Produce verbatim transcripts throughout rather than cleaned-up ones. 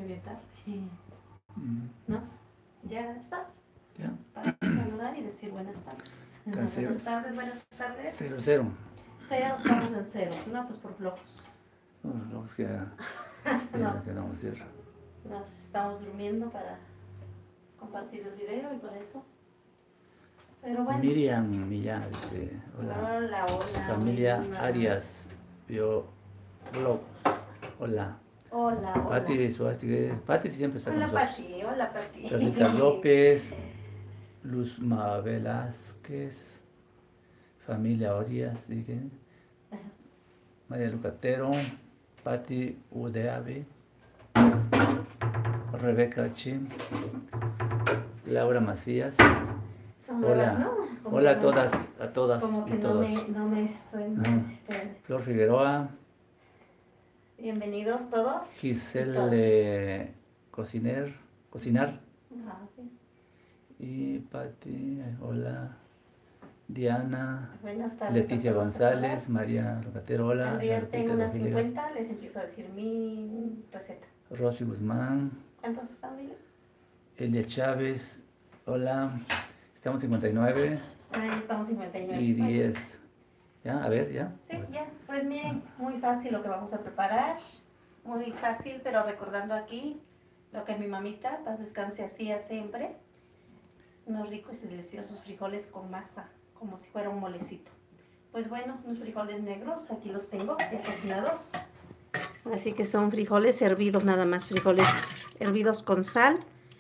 ya bien tarde. Mm. ¿No? ¿Ya estás? Ya. Para saludar y decir buenas tardes. Buenas tardes, buenas tardes. Cero, cero. Cero, estamos en cero. No, pues por flojos. No, los que ya, ya No. quedamos cierra. Nos estamos durmiendo para compartir el video y por eso. Pero bueno. Miriam Millán dice, hola. Hola, hola. Familia buena. Arias, yo, blog, hola. Hola, hola. Pati Suástica, Pati siempre está Hola, con nosotros. Pati, hola, Pati. Rita López, Luzma Velázquez, familia Arias, ¿sí? María Lucatero, Pati Udeave, Rebeca Chim, Laura Macías. Son nuevas, Hola, ¿no? Como hola a no- todas, a todas Como que y no todos. me, no me suena. Ah. Este, Flor Figueroa, bienvenidos todos. y todas. Giselle Cociner, Cocinar Ah, sí. y Pati, hola. Diana, Buenas tardes. Leticia a todos, a González, todas. María Lucatero, hola. Cuando ya La estén Lupita unas Sofía, cincuenta, les empiezo a decir mi receta. Rosy Guzmán, ¿Cuántos están, Miguel? Elia Chávez, hola. Estamos cincuenta y nueve Ahí estamos cincuenta y nueve. y Bueno, diez. ¿Ya? A ver, ¿ya? sí, ya. Pues miren, muy fácil lo que vamos a preparar. Muy fácil, pero recordando aquí lo que mi mamita, paz descanse, hacía siempre. Unos ricos y deliciosos frijoles con masa, como si fuera un molecito. Pues bueno, unos frijoles negros, aquí los tengo, ya cocinados. Así que son frijoles hervidos nada más, frijoles hervidos con sal,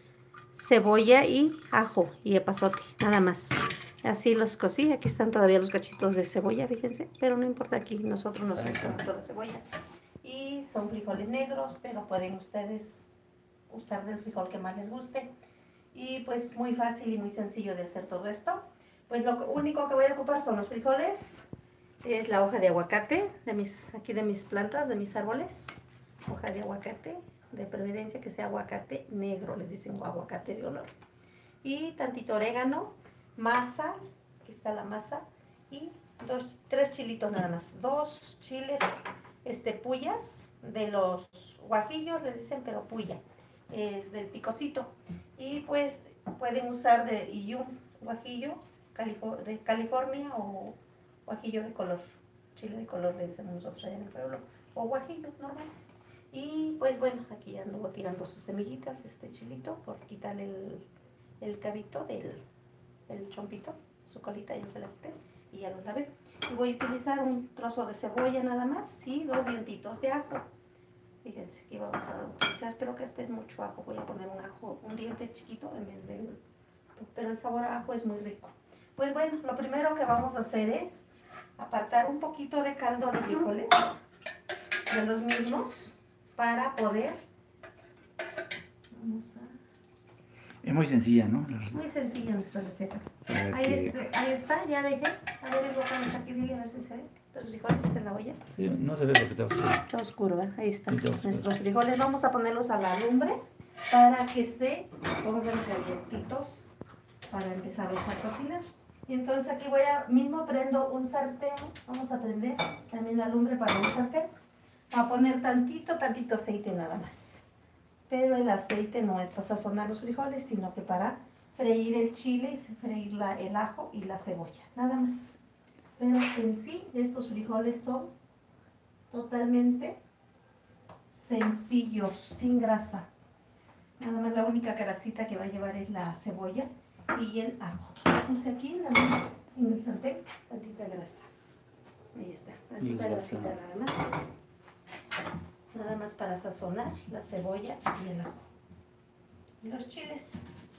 cebolla y ajo y epazote, nada más. Así los cocí, aquí están todavía los cachitos de cebolla, fíjense, pero no importa, aquí nosotros nos gusta mucho la cebolla. Y son frijoles negros, pero pueden ustedes usar del frijol que más les guste. Y pues muy fácil y muy sencillo de hacer todo esto. Pues lo único que voy a ocupar son los frijoles, es la hoja de aguacate, de mis, aquí de mis plantas, de mis árboles. Hoja de aguacate, de preferencia que sea aguacate negro, le dicen aguacate de olor. Y tantito orégano, masa, aquí está la masa, y dos, tres chilitos nada más. Dos chiles, este, puyas, de los guajillos le dicen, pero puya, es del picocito. Y pues pueden usar de iyum, guajillo de California o guajillo de color, chile de color le decimos nosotros allá en el pueblo, o guajillo normal. Y pues bueno, aquí anduvo tirando sus semillitas, este chilito, por quitarle el, el cabito del, del chompito, su colita ya se la quité y ya lo lavé. Y voy a utilizar un trozo de cebolla nada más y dos dientitos de ajo. Fíjense que vamos a utilizar, creo que este es mucho ajo, voy a poner un ajo, un diente chiquito en vez del, pero el sabor a ajo es muy rico. Pues bueno, lo primero que vamos a hacer es apartar un poquito de caldo de frijoles de los mismos para poder, vamos a, Es muy sencilla, ¿no? muy sencilla nuestra receta. Para Ahí, que- este, ahí está, ya dejé, a ver el botón aquí, Billy, a ver si se ve, los frijoles en la olla. Sí, no se ve porque está oscuro. Está oscuro, ¿eh? Ahí están Está oscuro. nuestros frijoles. Vamos a ponerlos a la lumbre para que se pongan calientitos para empezarlos a cocinar. Y entonces aquí voy a, mismo prendo un sartén, vamos a prender también la lumbre para un sartén. A poner tantito, tantito aceite nada más. Pero el aceite no es para sazonar los frijoles, sino que para freír el chile y freír la, el ajo y la cebolla, nada más. Pero en sí, estos frijoles son totalmente sencillos, sin grasa. Nada más la única grasita que va a llevar es la cebolla y el ajo. Puse aquí en, la, en el sartén tantita grasa. Ahí está, tantita grasita nada más. Nada más para sazonar la cebolla y el ajo. Y los chiles.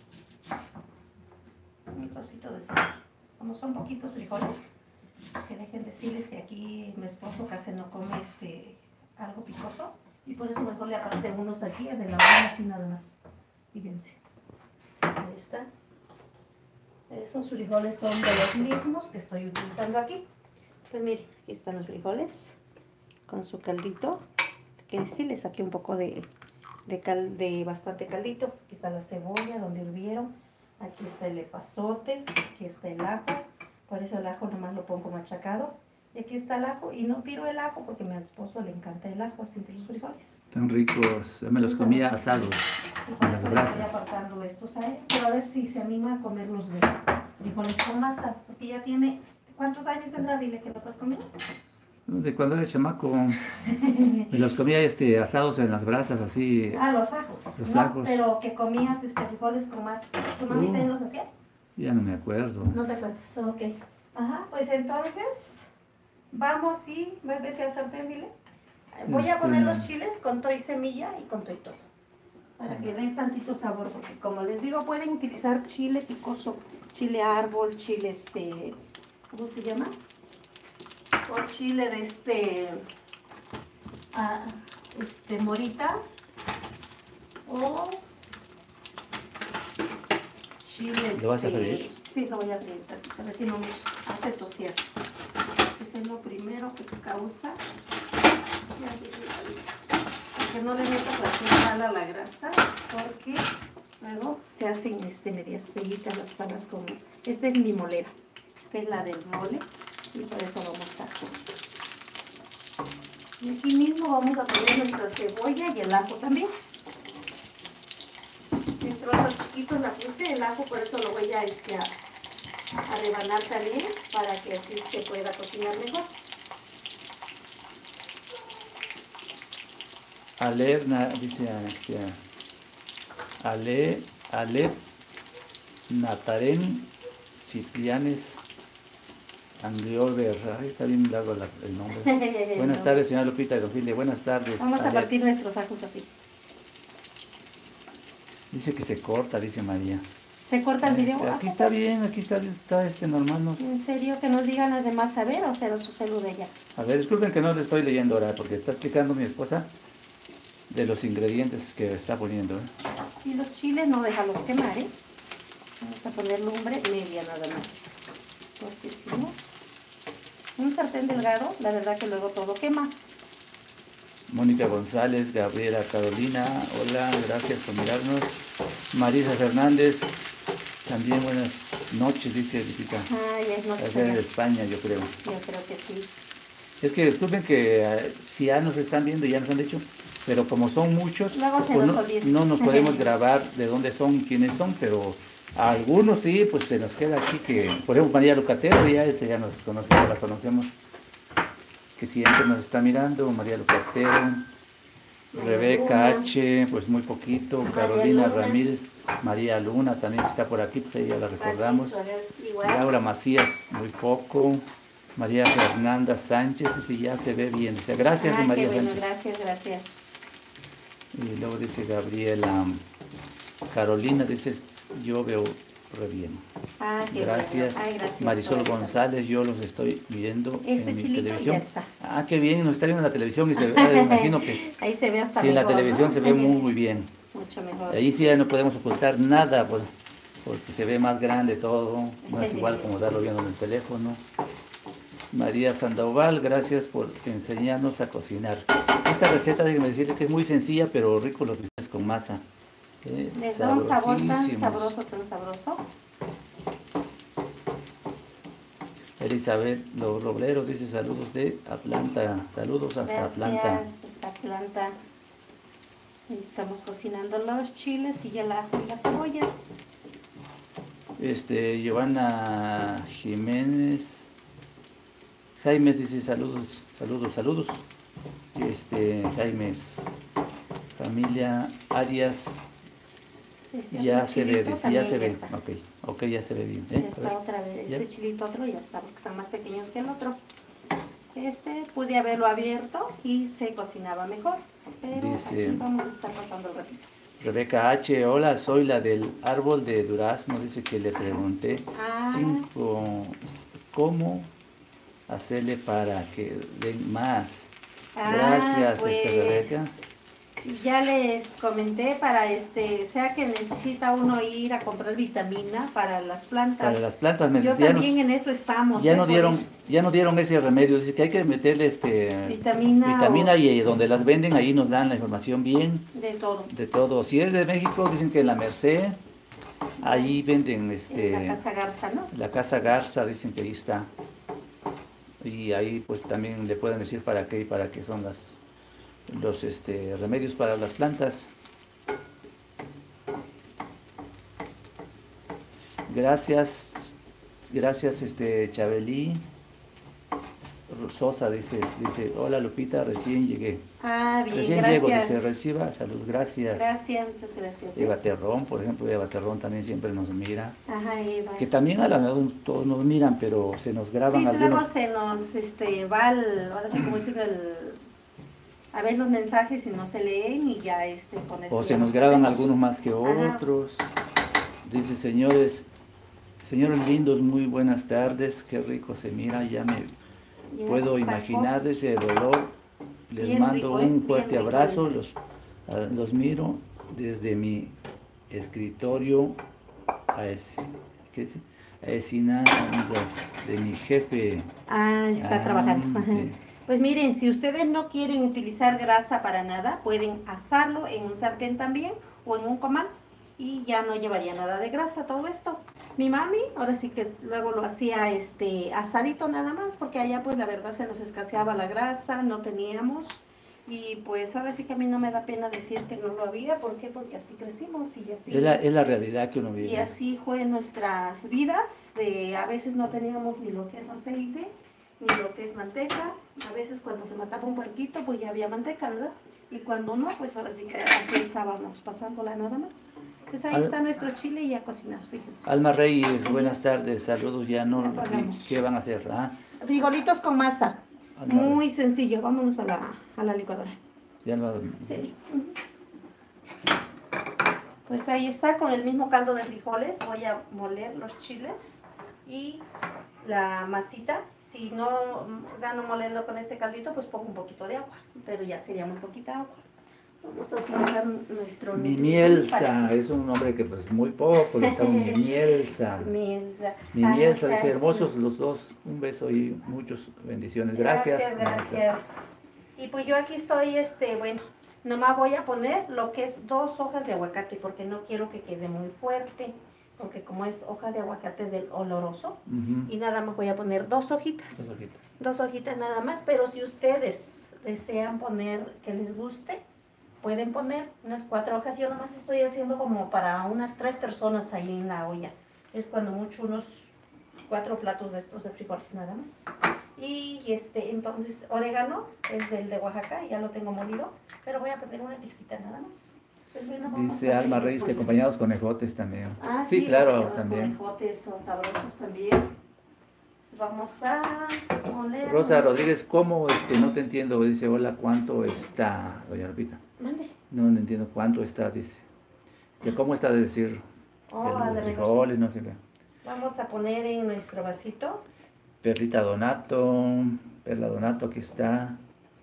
Un trocito de cebolla. Como son poquitos frijoles, que dejen decirles que aquí mi esposo casi no come este algo picoso. Y por eso mejor le aparté unos aquí de la mano así nada más. Fíjense. Ahí está. Esos frijoles son de los mismos que estoy utilizando aquí. Pues mire, aquí están los frijoles con su caldito. Que sí le saqué un poco de, de, cal, de bastante caldito. Aquí está la cebolla donde hirvieron. Aquí está el epazote. Aquí está el ajo. Por eso el ajo nomás lo pongo machacado. Y aquí está el ajo, y no tiro el ajo porque a mi esposo le encanta el ajo, así entre los frijoles. Tan ricos, yo me los comía asados Y por en las eso le estoy brasas. apartando estos a él, pero a ver si se anima a comer los de frijoles con masa, porque ya tiene, ¿cuántos años tendrá, dile, que los has comido? De cuando era chamaco, me los comía este, asados en las brasas, así. Ah, los ajos. Los no, ajos. pero que comías este, frijoles con masa. ¿Tu mami Uh. también los hacía? Ya no me acuerdo. No te acuerdas, ok. Ajá, pues entonces, vamos y, vete al sartén, dile. Voy a poner los chiles con todo y semilla y con todo y todo. Para que den tantito sabor, porque como les digo, pueden utilizar chile picoso, chile árbol, chile este, ¿cómo se llama? O chile de este, ah, este morita, o chile ¿Lo vas a este, freír? sí, lo voy a freír tantito, a ver si no me hace toser. Eso es lo primero que causa. Que no le metas la sal a la grasa, porque luego se hacen este, medias feitas las palas con... Esta es mi molera, esta es la del mole, y por eso vamos a... Y aquí mismo vamos a poner nuestra cebolla y el ajo también. En trozos chiquitos la puse, el ajo, por eso lo voy a, este, a, a rebanar también, para que así se pueda cocinar mejor. Alep, na- dice este, Ale, Alep, Nataren, Ciprianes, Angliolver. Ay, está bien largo la- el nombre. Buenas No. tardes, señora Lupita de Donfile. Buenas tardes. Vamos a Alep. partir nuestros ajos así. Dice que se corta, dice María. ¿Se corta el video? Este, aquí está bien, aquí está, está este normal. No. ¿En serio que nos digan las demás a ver o será su celu de ella? A ver, disculpen que no le estoy leyendo ahora, porque está explicando mi esposa de los ingredientes que está poniendo. ¿eh? Y los chiles no déjalos quemar, ¿eh? Vamos a poner lumbre media nada más. Porque si no, un sartén delgado, la verdad que luego todo quema. Mónica González, Gabriela Carolina, hola, gracias por mirarnos. Marisa Fernández, también buenas noches, dice Lupita. Ay, es noche Es de allá. España, yo creo. Yo creo que sí. Es que disculpen que eh, si ya nos están viendo y ya nos han dicho, pero como son muchos, Luego se pues nos no, olvida. no nos podemos grabar de dónde son, quiénes son, pero a algunos sí, pues se nos queda aquí que, por ejemplo, María Lucatero, ya ese ya nos conocemos, la conocemos, que siempre nos está mirando, María Lucatero, María Rebeca Luna. H, pues muy poquito, María Carolina Luna. Ramírez, María Luna también está por aquí, pues ella la recordamos. Aquí, Soler, igual. Laura Macías, muy poco. María Fernanda Sánchez, y ya se ve bien. Dice, gracias, Ah, María qué bueno, Sánchez. gracias, gracias. Y luego dice Gabriela Carolina, dice, yo veo re bien. Ah, qué Gracias. bueno. Ay, gracias. Marisol por González, yo los estoy viendo Este en mi chilito televisión. ya está. Ah, qué bien, nos está viendo en la televisión y se ve, ah, me imagino que Ahí se ve hasta sí, en la mejor, televisión ¿no? se ve muy, muy bien. Mucho mejor. Ahí sí ya no podemos ocultar nada, pues, porque se ve más grande todo, no es igual como darlo viendo en el teléfono. María Sandoval, gracias por enseñarnos a cocinar. Esta receta, déjenme decirles que es muy sencilla, pero rico los frijoles con masa. Eh, Les da un sabor tan sabrosísimos. sabroso, tan sabroso. Elizabeth Los Robleros dice saludos de Atlanta, saludos hasta Gracias, Atlanta. hasta Atlanta. Ahí estamos cocinando los chiles y el ajo y la cebolla. Este, Giovanna Jiménez, Jaime dice saludos, saludos, saludos. Este, Jaimes, familia Arias, Este ya otro se ve, chilito dice, ya también se ve, está. ok, ok, ya se ve bien. Ya ¿eh? A está ver, otra vez. ¿ya? Este chilito otro ya está, porque están más pequeños que el otro. Este pude haberlo abierto y se cocinaba mejor. Pero Dice- aquí vamos a estar pasando el ratito. Rebeca H, hola, soy la del árbol de durazno, dice que le pregunté Ah. cinco, cómo hacerle para que den más. Gracias, Ah, este, Rebeca. Ya les comenté para este, sea que necesita uno ir a comprar vitamina para las plantas. Para las plantas, me- Yo ya, también nos, en eso estamos. ya ¿eh? no Por dieron, ir. ya no dieron ese remedio, dice que hay que meterle este Vitamina. vitamina o y donde las venden ahí nos dan la información bien de todo. de todo. Si es de México, dicen que en la Merced, ahí venden este En la Casa Garza, ¿no? la Casa Garza, dicen que ahí está. y ahí pues también le pueden decir para qué y para qué son las, los este, remedios para las plantas. Gracias, gracias este Chabelí. Sosa dice, dice, hola Lupita, recién llegué. Ah, bien, recién gracias. llego, dice, reciba, salud, gracias. Gracias, muchas gracias. ¿eh? Eva Terrón, por ejemplo, Eva Terrón también siempre nos mira. Ajá, Eva. Que también a la mejor todos nos miran, pero se nos graban sí, algunos. luego se nos este, va el, ahora sí como decir, el, a ver los mensajes y no se leen y ya este con eso. O se nos graban algunos más que otros. Ajá. Dice, señores, señores lindos, muy buenas tardes, qué rico se mira, ya me ya puedo sacó. imaginar ese dolor. Les bien mando rico, un fuerte abrazo, los, los miro desde mi escritorio a ese, ¿qué dice? A esquinas de mi jefe. Ah, está ah, trabajando. Sí. Pues miren, si ustedes no quieren utilizar grasa para nada, pueden asarlo en un sartén también o en un comal y ya no llevaría nada de grasa todo esto. Mi mami, ahora sí que luego lo hacía este asadito nada más, porque allá pues la verdad se nos escaseaba la grasa, no teníamos. Y pues ahora sí que a mí no me da pena decir que no lo había. ¿Por qué? Porque así crecimos y así... Es la, es la realidad que uno vive. Y así fue en nuestras vidas. De, a veces no teníamos ni lo que es aceite, ni lo que es manteca. A veces cuando se mataba un puerquito, pues ya había manteca, ¿verdad? Y cuando no, pues ahora sí que así estábamos, pasándola nada más. Pues ahí Al, está nuestro chile y a cocinar, fíjense. Alma Reyes, buenas tardes, saludos, ya no... ¿Qué van a hacer? ¿Ah? Frijolitos con masa. Muy sencillo, vámonos a la, a la licuadora. Ya no... Sí. Pues ahí está, con el mismo caldo de frijoles. Voy a moler los chiles y la masita. Si no gano molerlo con este caldito, pues pongo un poquito de agua. Pero ya sería muy poquita agua. Vamos a utilizar nuestro... Mi Mielsa, que... es un nombre que pues muy poco, está un mi Mielsa. Mielsa. Mi Mielsa, dice, hermosos los dos, un beso y muchas bendiciones. Gracias. Gracias, gracias. Y pues yo aquí estoy, este, bueno, nomás voy a poner lo que es dos hojas de aguacate, porque no quiero que quede muy fuerte, porque como es hoja de aguacate del oloroso, uh-huh. y nada más voy a poner dos hojitas. Dos hojitas. Dos hojitas nada más, pero si ustedes desean poner que les guste, pueden poner unas cuatro hojas. Yo nomás estoy haciendo como para unas tres personas ahí en la olla. Es cuando mucho unos cuatro platos de estos de frijoles nada más. Y este, entonces, orégano es del de Oaxaca, ya lo tengo molido, pero voy a poner una pizquita nada más. Pues bueno, dice Alma Reyes que acompañados con ejotes también. Ah, sí, sí claro, también. Con ejotes son sabrosos también. Vamos a moler. Rosa Rodríguez, ¿cómo? Este, no te entiendo. Dice, hola, ¿cuánto está? Doña Lupita. Mande. No, no entiendo cuánto está, dice. Que ¿cómo está de decir? Oh, el, los frijoles, no sé qué. Vamos a poner en nuestro vasito. Perlita Donato, Perla Donato, aquí está.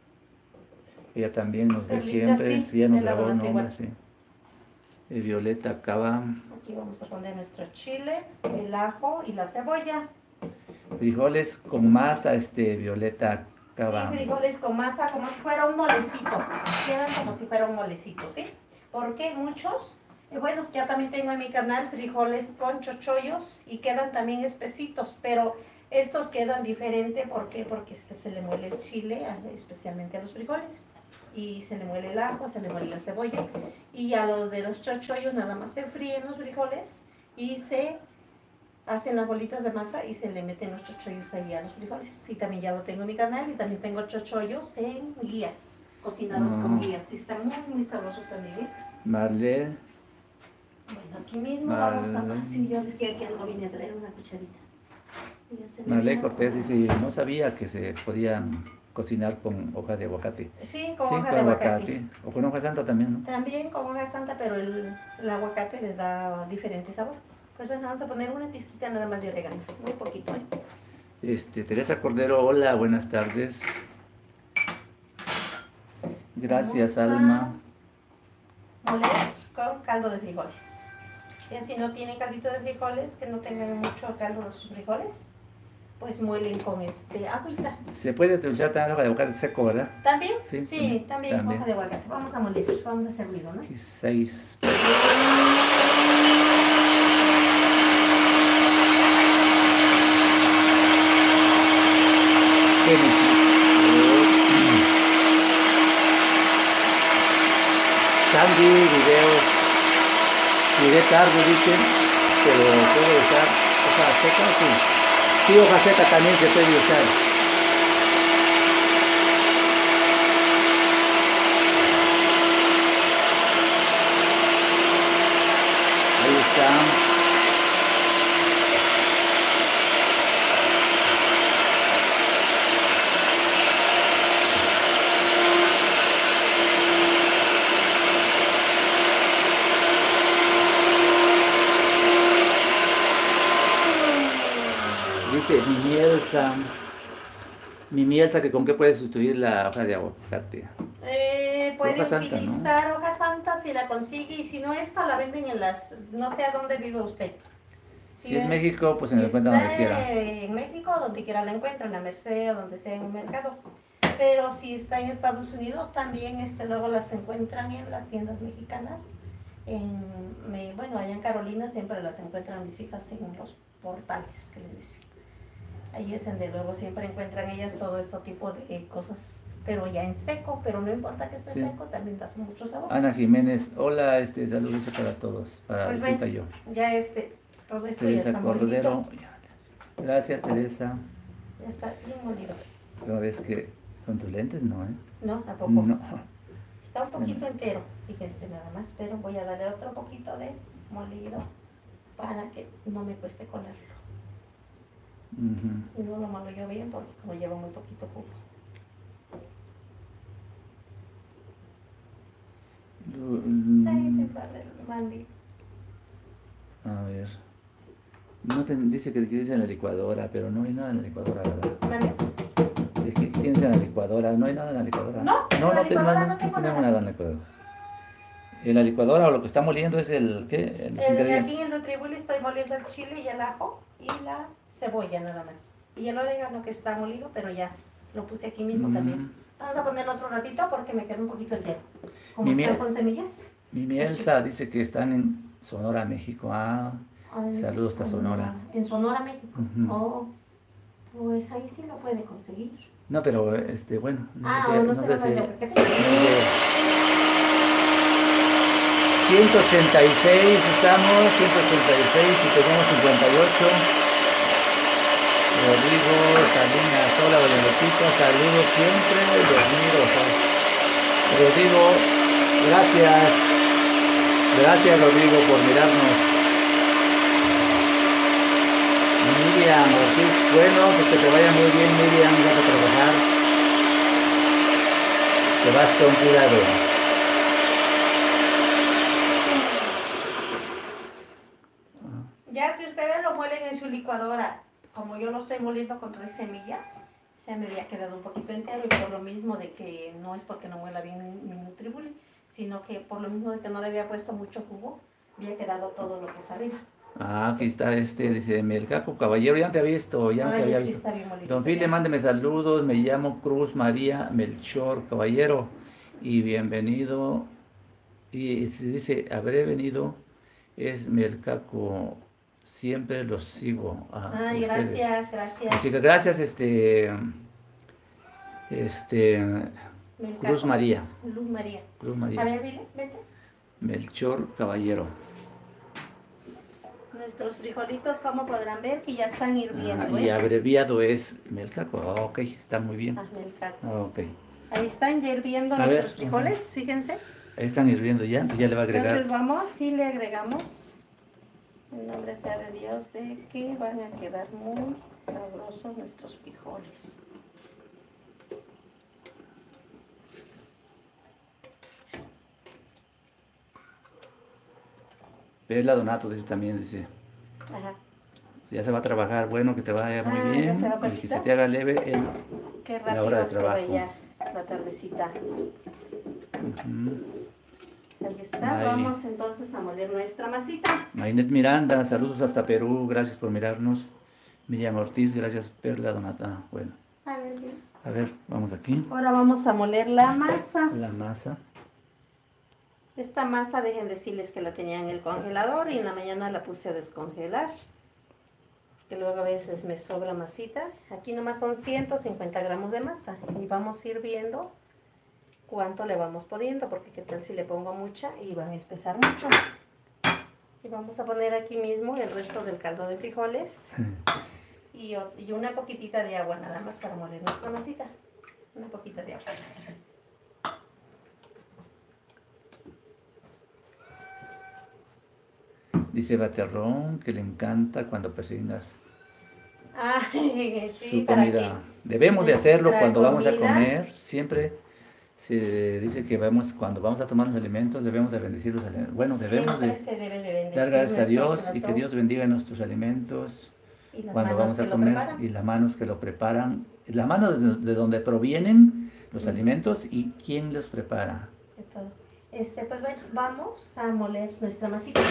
Ella también nos ve Perlita, siempre. Sí, sí, ya nos grabó el nombre, sí. Eh, Violeta Cava. Aquí vamos a poner nuestro chile, el ajo y la cebolla. Frijoles con masa, este, Violeta Cava. Sí, frijoles con masa, como si fuera un molecito. Quedan como si fuera un molecito, ¿sí? Porque muchos, eh, bueno, ya también tengo en mi canal frijoles con chochollos y quedan también espesitos, pero estos quedan diferente. ¿Por qué? Porque este se le muele el chile, especialmente a los frijoles. Y se le muele el ajo, se le muele la cebolla. Y a los de los chochollos nada más se fríen los frijoles y se hacen las bolitas de masa y se le meten los chochollos ahí a los frijoles. Y también ya lo tengo en mi canal y también tengo chochollos en guías, cocinados mm. con guías. Y están muy, muy sabrosos también, ¿eh? Marle. Bueno, aquí mismo Marle. Vamos a... Sí, yo decía que algo vine a traer una cucharita. Marle Cortés dice, no sabía que se podían cocinar con hoja de aguacate. Sí, con sí, hoja con de aguacate. aguacate. O con hoja santa también, ¿no? También con hoja santa, pero el, el aguacate les da diferente sabor. Pues bueno, vamos a poner una pizquita nada más de orégano, muy poquito, ¿eh? Este, Teresa Cordero, hola, buenas tardes. Gracias, vamos Alma. A moler con caldo de frijoles. Y si no tienen caldito de frijoles, que no tengan mucho caldo de sus frijoles, pues muelen con este agüita. Se puede utilizar también hoja de aguacate seco, ¿verdad? ¿También? Sí, sí también, también hoja de aguacate. Vamos a moler, vamos a hacer ruido, ¿no? Aquí seis. Sandy, videos. Llegué tarde, dicen, pero puedo usar hoja seca, sí. Sí, hoja seca también se puede usar. Ahí está. Dice mi mielsa, mi mielsa, que con qué puede sustituir la hoja de aguacate. Eh, puede Hoja santa, utilizar ¿no? hoja santa si la consigue, y si no, esta la venden en las, no sé a dónde vive usted. Si, si es, es México, pues se si la encuentra donde quiera. En México, donde quiera la encuentra, en la Merced o donde sea en un mercado. Pero si está en Estados Unidos, también este, luego las encuentran en las tiendas mexicanas. En, me, bueno, allá en Carolina siempre las encuentran mis hijas en los portales, que les dicen. Ahí es donde luego siempre encuentran ellas todo este tipo de cosas, pero ya en seco, pero no importa que esté sí. seco, también da mucho sabor. Ana Jiménez, hola, este, saludos para todos, para pues Lupita ven, y yo. Ya este, todo esto Teresa ya está Cordero, molidito. Gracias, Teresa. Ya está bien molido. Pero ves que con tus lentes no, ¿eh? No, tampoco. No. Está un poquito entero, fíjense nada más, pero voy a darle otro poquito de molido para que no me cueste colarlo. Uh-huh. Y no lo malo yo bien porque como lleva muy poquito jugo. A ver. No te, dice que tienes en la licuadora, pero no hay nada en la licuadora, ¿verdad? ¿Vale? Dice que tienes en la licuadora, no hay nada en la licuadora. No, no, en la no, licuadora no, no, no tengo tenemos nada. nada en la licuadora. En la licuadora o lo que está moliendo es el, ¿qué? Los el, ingredientes. Aquí en el Nutribully estoy moliendo el chile y el ajo y la cebolla nada más. Y el orégano que está molido, pero ya lo puse aquí mismo mm. también. Vamos a ponerlo otro ratito porque me queda un poquito entero. Como mi está miel, con semillas. Mi mielsa dice que están en Sonora, México. Ah, Ay, saludos hasta Sonora. En Sonora, México. Uh-huh. Oh, pues ahí sí lo puede conseguir. No, pero este, bueno. No ah, sé, no, no sé si... ciento ochenta y seis estamos, ciento ochenta y seis y tenemos cincuenta y ocho. Rodrigo, Salinas, hola, doña Lupita, saludos siempre, los miro. Rodrigo, gracias, gracias Rodrigo por mirarnos. Miriam Ortiz, bueno, pues que te vaya muy bien Miriam, vas a trabajar. Te vas con cuidado. Ya si ustedes lo muelen en su licuadora, como yo lo estoy moliendo con toda semilla, se me había quedado un poquito entero, y por lo mismo de que no es porque no muela bien mi, mi Nutribully, sino que por lo mismo de que no le había puesto mucho jugo, había quedado todo lo que es arriba. Ah, aquí está este, dice Melcaco Caballero, ya no te había visto, ya no Ay, te había sí visto. Está bien molito, Don File, mándeme saludos, me llamo Cruz María Melchor Caballero, y bienvenido, y se dice, habré venido, es Melcaco. Siempre los sigo a Ay, ustedes. gracias, gracias. Así que gracias, este, este, Melcaco. Cruz María. Luz María. Cruz María. A ver, Vile, vete. Melchor Caballero. Nuestros frijolitos, como podrán ver, que ya están hirviendo. Ah, y ¿eh? Abreviado es Melcaco. Oh, ok, está muy bien. Ah, Melcaco. Oh, ok. Ahí están ya hirviendo a nuestros ver, frijoles, ajá. Fíjense. Ahí están hirviendo ya, ya le va a agregar. Entonces vamos y le agregamos. En nombre sea de Dios, de que van a quedar muy sabrosos nuestros frijoles. Perla Donato dice también, dice. Ajá. Ya se va a trabajar, bueno, que te vaya muy ah, bien se va y que se te haga leve el, Qué rápido la hora de se trabajo. Veía la tardecita. Uh-huh. Ahí está, Ay. Vamos entonces a moler nuestra masita. Maynet Miranda, saludos hasta Perú, gracias por mirarnos. Miriam Ortiz, gracias Perla Donata. Bueno, a ver, bien. a ver, vamos aquí. Ahora vamos a moler la masa. La masa. Esta masa, dejen decirles que la tenía en el congelador y en la mañana la puse a descongelar. porque luego a veces me sobra masita. Aquí nomás son ciento cincuenta gramos de masa y vamos a ir viendo cuánto le vamos poniendo, porque qué tal si le pongo mucha y va a espesar mucho. Y vamos a poner aquí mismo el resto del caldo de frijoles y, y una poquitita de agua nada más para moler nuestra masita. Una poquita de agua. Dice Baterrón que le encanta cuando persigas Ah, sí, su para comida. que Debemos de hacerlo nuestra cuando vamos a comida- comer. Siempre se dice que vamos, cuando vamos a tomar los alimentos, debemos de bendecir los alimentos. Bueno, debemos siempre de se debe de bendecir dar gracias a nuestro Dios y plato que Dios bendiga nuestros alimentos y las cuando manos vamos que a lo comer preparan. y las manos que lo preparan, la mano de, de donde provienen los Ujú. alimentos y quién los prepara. De todo. Este, pues bueno, vamos a moler nuestra masita.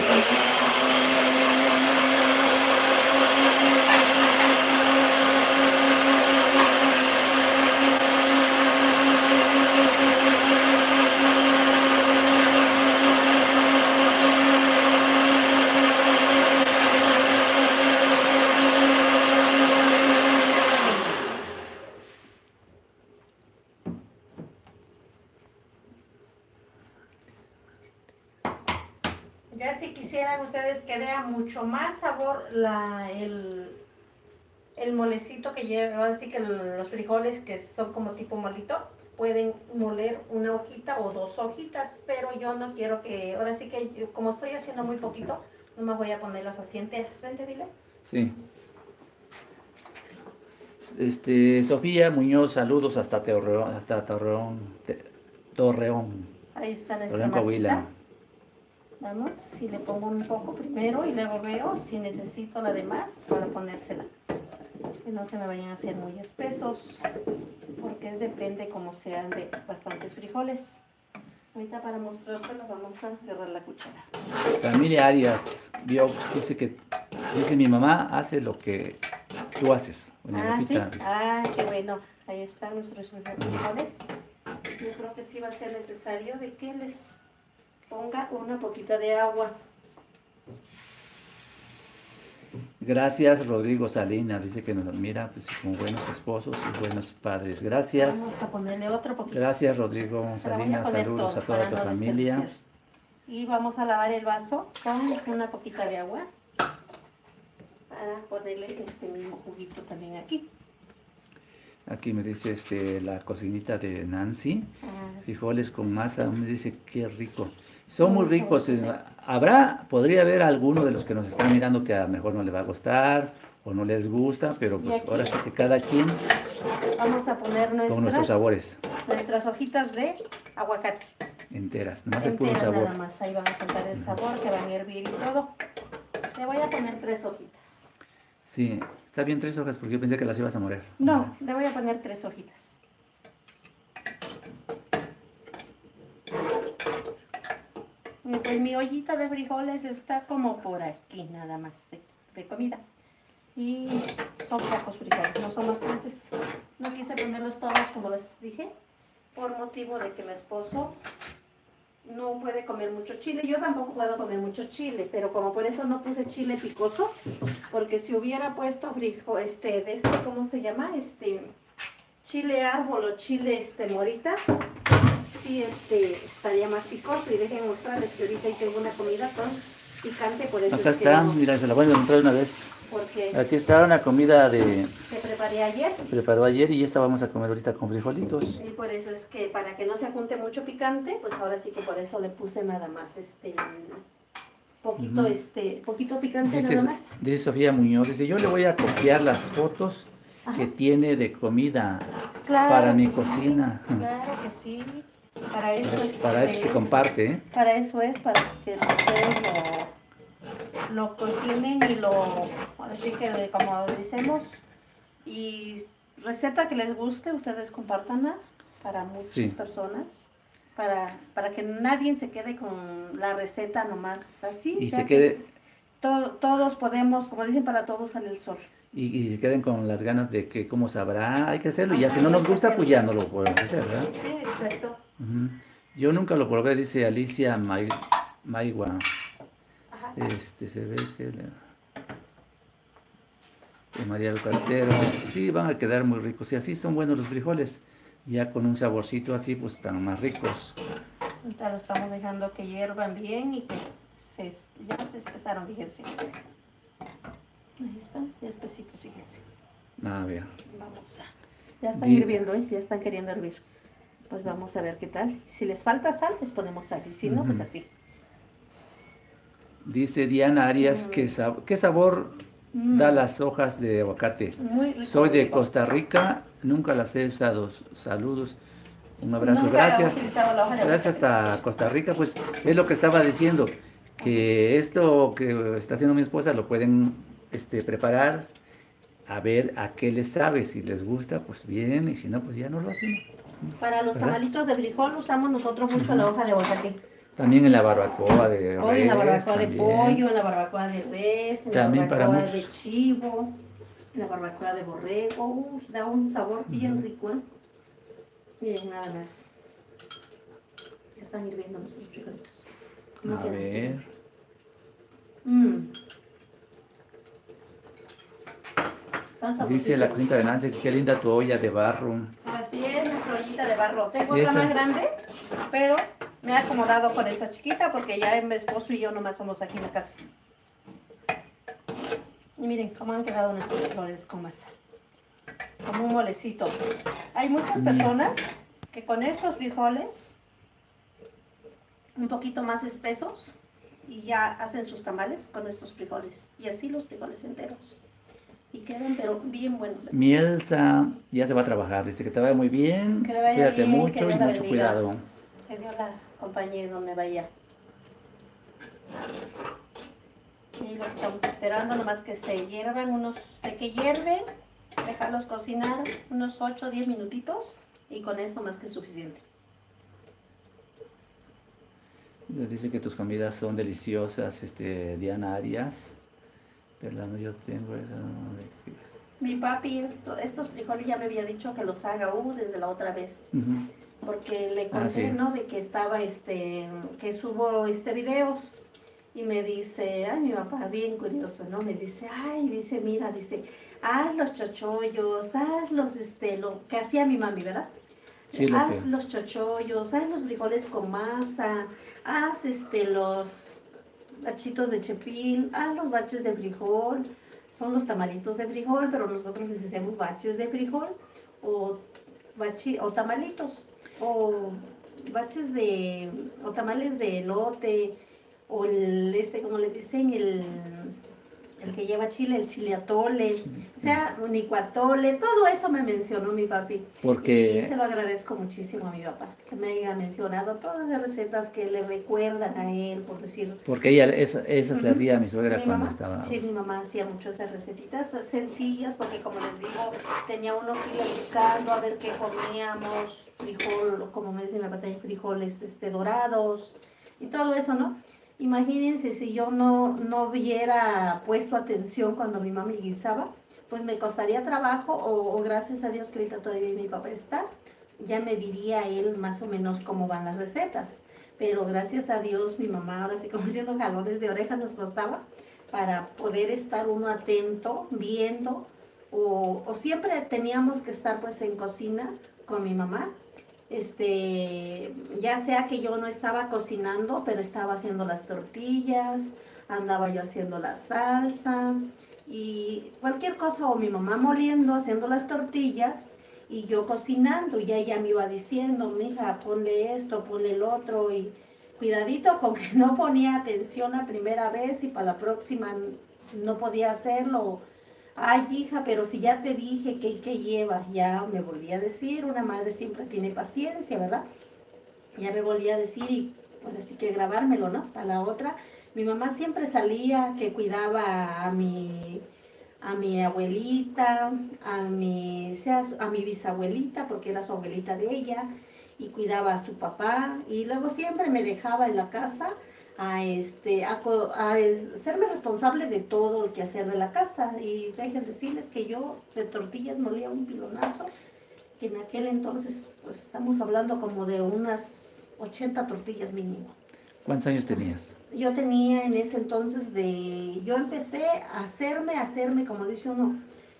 Ya si quisieran ustedes que vea mucho más sabor la, el, el molecito que lleva, así que los frijoles que son como tipo molito, pueden moler una hojita o dos hojitas, pero yo no quiero que, ahora sí que yo, como estoy haciendo muy poquito, no me voy a ponerlas así enteras. Vente, dile. Sí. Este, Sofía Muñoz, saludos hasta Torreón, hasta Torreón, Te- Torreón, Ahí está nuestra Torreón, Coahuila. masita. Vamos, y le pongo un poco primero y luego veo si necesito la demás para ponérsela. Que no se me vayan a hacer muy espesos, porque es depende como sean de bastantes frijoles. Ahorita para mostrárselo vamos a agarrar la cuchara. Familia Arias, vio, dice que, dice mi mamá hace lo que tú haces. Doña Ah, sí. Lupita, dice. Ah, qué bueno. Ahí están nuestros frijoles. Yo creo que sí va a ser necesario de que les ponga una poquita de agua. Gracias Rodrigo Salinas, dice que nos admira pues, como buenos esposos y buenos padres. Gracias. Vamos a ponerle otro poquito. Gracias Rodrigo Se la voy a Salinas, poner saludos todo a toda para tu no familia. desperdiciar. Y vamos a lavar el vaso con una poquita de agua para ponerle este mismo juguito también aquí. Aquí me dice este la cocinita de Nancy, Ah, frijoles con masa, me dice qué rico. Son muy Muy ricos. sabrosos, eh, Habrá, podría haber alguno de los que nos están mirando que a lo mejor no les va a gustar o no les gusta, pero Y pues aquí- ahora sí que cada quien vamos a poner con nuestros nuestras, sabores nuestras hojitas de aguacate. enteras, nomás el puro Enteras sabor. nada más, ahí van a soltar el sabor que van a hervir y todo. Le voy a poner tres hojitas. Sí, está bien tres hojas porque yo pensé que las ibas a moler. No, le voy a poner tres hojitas. Y pues mi ollita de frijoles está como por aquí nada más de, de comida. Y son pocos frijoles, no son bastantes. No quise ponerlos todos como les dije, por motivo de que mi esposo no puede comer mucho chile. Yo tampoco puedo comer mucho chile, pero como por eso no puse chile picoso, porque si hubiera puesto frijo, este, de este, ¿cómo se llama? Este, chile árbol o chile este morita, sí este, estaría más picoso. Y déjenme mostrarles que ahorita tengo una comida con picante, por eso Acá es que está, no, mira, se la voy a mostrar una vez. porque Aquí está una comida de que preparé ayer. preparó ayer y esta vamos a comer ahorita con frijolitos. Y por eso es que para que no se junte mucho picante, pues ahora sí que por eso le puse nada más este poquito Ujú. este poquito picante Dice, nada más. dice Sofía Muñoz, dice, yo le voy a copiar las fotos Ajá. que tiene de comida Claro para mi que sí, cocina. claro que sí. Para eso es. Para eso se es- comparte, ¿eh? Para eso es, para que ustedes lo, lo cocinen y lo, ahora sí que como decimos, y receta que les guste, ustedes compártanla para muchas Sí. personas, para, para que nadie se quede con la receta nomás así. Y o sea se que quede to- todos podemos, como dicen, para todos sale el sol. y, y se queden con las ganas de que cómo sabrá, hay que hacerlo. Y ya Ajá, si no hay nos que gusta, pues ya no hacerlo. lo podemos hacer, ¿verdad? Sí, exacto. Ujú. Yo nunca lo probé, dice Alicia Mai- Maigua. Ajá. Este, se ve que... le- de María del Cartero. Sí, van a quedar muy ricos. Y así son buenos los frijoles. Ya con un saborcito así, pues están más ricos. Ahorita lo estamos dejando que hiervan bien y que se, ya se espesaron, fíjense. Ahí están, ya espesitos, fíjense. Ah, vea. Vamos a... Ya están Di- hirviendo, ¿eh? Ya están queriendo hervir. Pues vamos a ver qué tal. Si les falta sal, les ponemos sal. Y si no, pues Ujú. así. Dice Diana Arias, Mm. ¿qué, sab- ¿qué sabor Mm. da las hojas de aguacate? Muy rico. Soy muy de rico. Costa Rica, nunca las he usado. Saludos, un abrazo, Nunca he gracias. utilizado la hoja de Gracias aguacate. hasta Costa Rica, pues es lo que estaba diciendo, que esto que está haciendo mi esposa lo pueden este, preparar, a ver a qué les sabe, si les gusta, pues bien, y si no, pues ya no lo hacen. Para los ¿Verdad? tamalitos de frijol usamos nosotros mucho la hoja de aguacate. También en la barbacoa de Hoy en la res, barbacoa de también. pollo, en la barbacoa de res, en También la para barbacoa de muchos. chivo, en la barbacoa de borrego. Uy, da un sabor bien Ujú. rico, ¿eh? Miren, nada más. Ya están hirviendo nuestros frijolitos. ¿Cómo A quedan? ver. Fíjense. Mm. Tan Dice la sabrositos. cosita de Nancy, qué linda tu olla de barro. Así es, nuestra ollita de barro. Tengo ¿Y otra esa? más grande, pero me he acomodado con esa chiquita porque ya mi esposo y yo nomás somos aquí en la casa. Y miren cómo han quedado nuestros flores con masa. Como un molecito. Hay muchas Mm. personas que con estos frijoles, un poquito más espesos, y ya hacen sus tamales con estos frijoles. Y así los frijoles enteros. Y quedan pero bien buenos. Mi Elsa ya se va a trabajar, dice que te vaya muy bien, Que le vaya cuídate bien, que mucho Dios y la mucho bendiga. cuidado. Que Dios la acompañe donde vaya. Y lo que estamos esperando, nomás que se hiervan unos, de que hierven, dejarlos cocinar unos ocho o diez minutitos y con eso más que suficiente. Dice que tus comidas son deliciosas, este, Diana Arias. Perdón, yo tengo esa... Mi papi, esto, estos frijoles ya me había dicho que los haga uh, desde la otra vez. Ujú. Porque le Ah, conté, sí. ¿no? De que estaba, este, que subo, este, videos. Y me dice, ay, mi papá, bien curioso, ¿no? Me dice, ay, dice, mira, dice, haz los chochollos, haz los, este, lo que hacía mi mami, ¿verdad? Sí, lo Haz que... los chochollos, haz los frijoles con masa, haz, este, los bachitos de chepil, haz los baches de frijol. Son los tamalitos de frijol, pero nosotros les decimos baches de frijol o, bachi, o tamalitos, o baches de, o tamales de elote, o el, este, como le dicen, el, el que lleva chile, el chile atole, o sea, un licuatole, todo eso me mencionó mi papi. Porque... Y se lo agradezco muchísimo a mi papá, que me haya mencionado todas las recetas que le recuerdan a él, por decir. Porque ella, esa- esas Ujú. las hacía mi suegra Mi cuando mamá, estaba... sí, mi mamá hacía mucho esas recetitas sencillas, porque como les digo, tenía uno que ir buscando a ver qué comíamos, frijol, como me dice mi papá, tenía frijoles este, dorados y todo eso, ¿no? Imagínense si yo no, no hubiera puesto atención cuando mi mamá guisaba, pues me costaría trabajo o, o gracias a Dios que ahorita todavía mi papá está, ya me diría él más o menos cómo van las recetas. Pero gracias a Dios mi mamá, ahora sí como diciendo jalones de oreja nos costaba para poder estar uno atento, viendo, o, o siempre teníamos que estar pues en cocina con mi mamá. Este, ya sea que yo no estaba cocinando, pero estaba haciendo las tortillas, andaba yo haciendo la salsa y cualquier cosa, o mi mamá moliendo, haciendo las tortillas y yo cocinando, y ella me iba diciendo, mija, ponle esto, ponle el otro, y cuidadito con que no ponía atención la primera vez y para la próxima no podía hacerlo. Ay, hija, pero si ya te dije que, que lleva, ya me volvía a decir, una madre siempre tiene paciencia, ¿verdad? Ya me volvía a decir y ahora sí que grabármelo, ¿no? Para la otra, mi mamá siempre salía que cuidaba a mi, a mi abuelita, a mi, sea, a mi bisabuelita, porque era su abuelita de ella, y cuidaba a su papá, y luego siempre me dejaba en la casa a, este, a, a serme responsable de todo el quehacer de la casa. Y dejen decirles que yo de tortillas molía un pilonazo, que en aquel entonces, pues estamos hablando como de unas ochenta tortillas mínimo. ¿Cuántos años tenías? Yo tenía en ese entonces de, yo empecé a hacerme, a hacerme, como dice uno,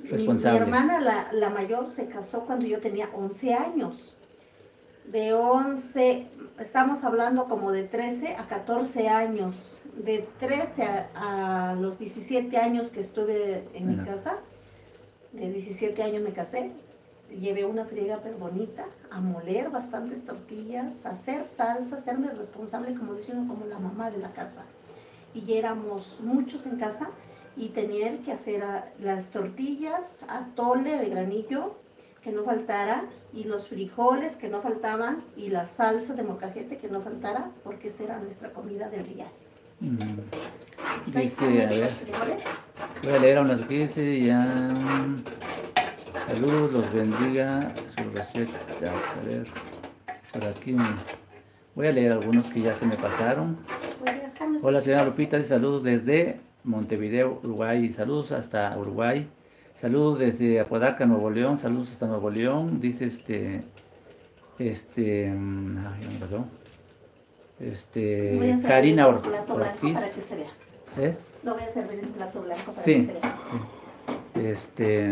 responsable. Mi, mi hermana, la, la mayor, se casó cuando yo tenía once años. De once, estamos hablando como de trece a catorce años. De trece a, a los diecisiete años que estuve en Bueno. mi casa, de diecisiete años me casé, llevé una friega pero bonita, a moler bastantes tortillas, a hacer salsa, hacerme responsable, como diciendo, como la mamá de la casa. Y éramos muchos en casa y tener que hacer a, las tortillas, atole de granillo, que no faltara, y los frijoles que no faltaban, y la salsa de molcajete que no faltara, porque esa era nuestra comida del día. Mm. Pues ahí Dice, están a nuestros ver, frijoles. voy a leer unas que dice ya. Saludos, los bendiga sus recetas. A ver, por aquí me- voy a leer algunos que ya se me pasaron. Pues ya están nuestros Hola, señora frijoles. Lupita, dice saludos desde Montevideo, Uruguay. Saludos hasta Uruguay. Saludos desde Apodaca, Nuevo León. Saludos hasta Nuevo León. Dice este. Este. mm, Ay, ¿qué me pasó? Voy a Este. servir Karina en Or- plato blanco Ortiz. para que se vea. ¿Eh? Lo voy a servir en plato blanco para Sí, que se vea. sí. Este.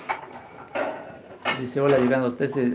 Dice hola, llegando desde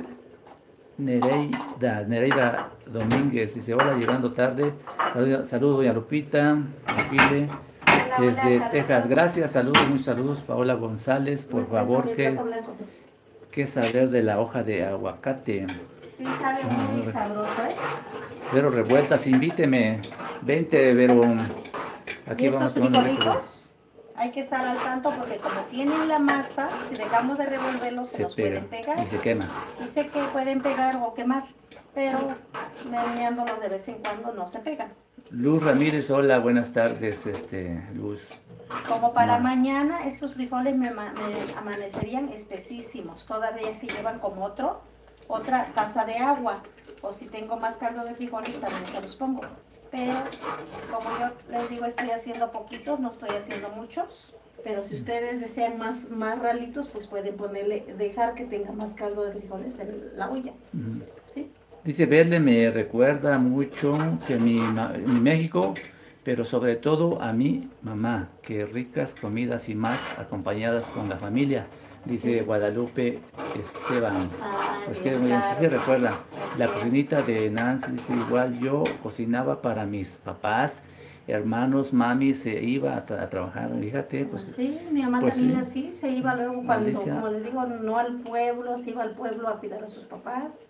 Nereida, Nereida Domínguez. Dice hola, llegando tarde. Saludos, saludos doña Lupita, Pile, Hola, hola, desde saludos. Texas. Gracias, saludos, muchos saludos. Paola González, por Me favor, mi ¿qué, plato blanco. qué saber de la hoja de aguacate? Sí, sabe Ah, muy bueno. sabroso, ¿eh? Pero revueltas, invíteme. Vente, pero aquí Y vamos a estos tomar un rico. frijolitos hay que estar al tanto porque como tienen la masa, si dejamos de revolverlos se, Se nos pega pueden pegar. y se quema. Dice que pueden pegar o quemar, pero meneándolos de vez en cuando no se pegan. Luz Ramírez, hola, buenas tardes, este, Luz. Como para No. mañana, estos frijoles me, ama- me amanecerían espesísimos. Todavía se llevan como otro, otra taza de agua. O si tengo más caldo de frijoles, también se los pongo. Pero como yo les digo, estoy haciendo poquitos, no estoy haciendo muchos. Pero si ustedes desean más, más ralitos, pues pueden ponerle, dejar que tenga más caldo de frijoles en la olla. Ujú. ¿Sí? Dice, verle me recuerda mucho que mi, ma- mi México, pero sobre todo a mi mamá, que ricas comidas y más acompañadas con la familia, dice Sí. Guadalupe Esteban. Ah, Pues bien, que muy bien, sí claro. se recuerda. Así La es. cocinita de Nancy dice, igual yo cocinaba para mis papás, hermanos, mami se iba a, tra- a trabajar, fíjate, pues Sí, mi mamá pues también sí. así, se iba luego cuando, Alicia. como les digo, no al pueblo, se iba al pueblo a cuidar a sus papás.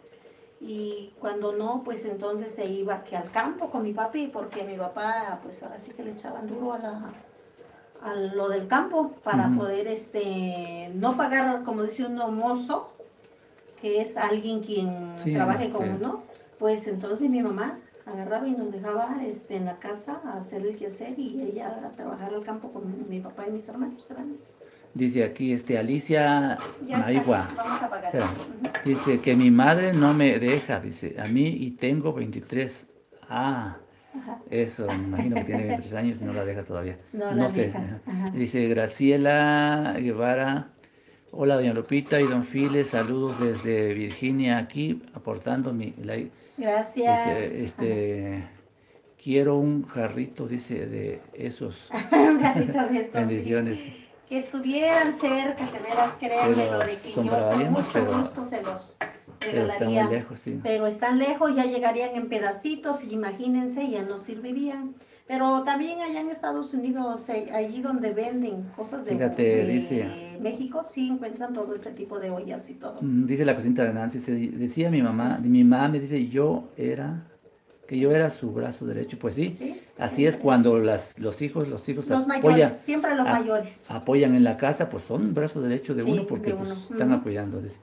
Y cuando no, pues entonces se iba que al campo con mi papi, porque mi papá, pues ahora sí que le echaban duro a la a lo del campo para Ujú. poder este no pagar, como dice uno, mozo, que es alguien quien Sí, trabaje con sí. uno. Pues entonces mi mamá agarraba y nos dejaba este, en la casa a hacer el quehacer y ella a trabajar al campo con mi papá y mis hermanos grandes. Dice aquí, este, Alicia Ya Maigua. está, vamos a pagar. Espera. Ujú. Dice que mi madre no me deja, dice, a mí y tengo veintitrés. Ah, Ajá. eso, me imagino que tiene veintitrés años y no la deja todavía. No No la sé. deja, Ajá. ajá. Dice Graciela Guevara, hola doña Lupita y don File, saludos desde Virginia aquí, aportando mi like. Gracias. Dice, este, quiero un jarrito, dice, de esos. Un gatito de estos, Bendiciones. sí. Que estuvieran cerca, que veras, créanme, lo de que yo con compraríamos, mucho pero- gusto se los Pero está regalaría. muy lejos, sí. Pero están lejos, ya llegarían en pedacitos, y imagínense, ya no servirían. Pero también allá en Estados Unidos, eh, allí donde venden cosas de, Fíjate, de dice- México, sí encuentran todo este tipo de ollas y todo. Mm, Dice la cocinita de Nancy, se di- decía mi mamá, mi mamá me dice, yo era, que yo era su brazo derecho. Pues sí, Sí, así sí, es cuando así es. las, los hijos, los hijos Los apoyan, mayores, siempre los a- mayores. apoyan en la casa, pues son brazo derecho de Sí, uno porque de pues, uno. están Ujú. apoyando. Dice.